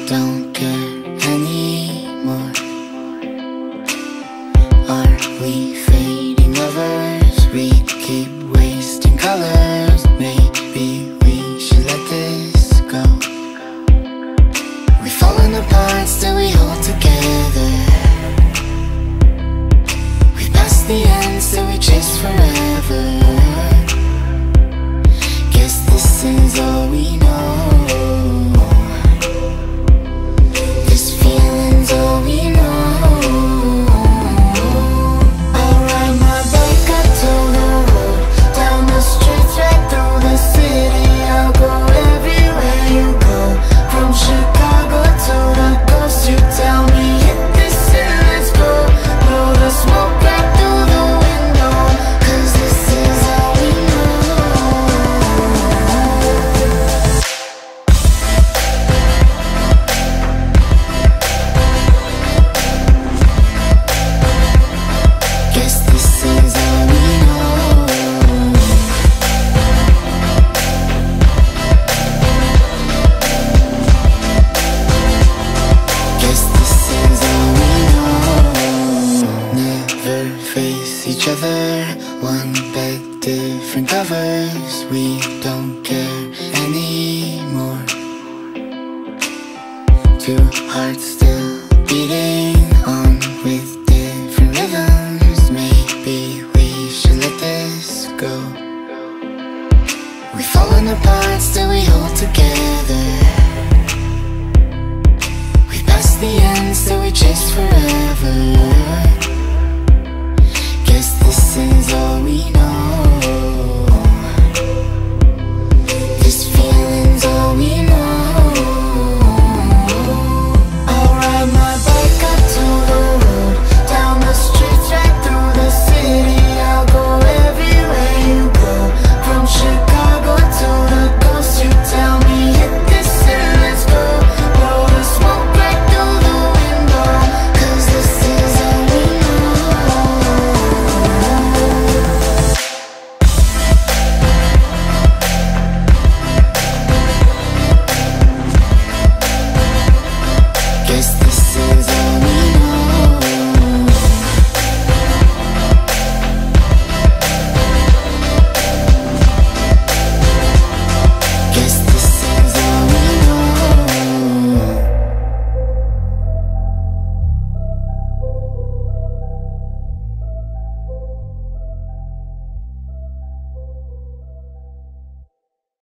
don't care anymore. Are we fading lovers? We keep wasting colors. Maybe we should let this go. We've fallen apart, still we hold together. We've passed the end, still we chase forever. Guess this is all we know. This feeling's all we know. I'll ride my bike up to the road, down the streets, right through the city. I'll go everywhere you go, from Chicago to the coast. You tell me hit this and let's go. Blow the smoke right through the window, 'cause this is all we know. Guess this is all we know. Guess this is all we know. Never face each other, one bed, different covers. We don't care anymore. Two hearts still beating on with different rhythms. Maybe we should let this go. We've fallen apart, still we hold together. We passed the end, still we chase forever. Guess this is all we know. This feeling's all we know. I'll ride my bike up to the road, down the streets, right through the city. I'll go everywhere you go, from Chicago to the coast. You tell me hit this and let's go. Blow the smoke right through the window, 'cause this is all we know. Guess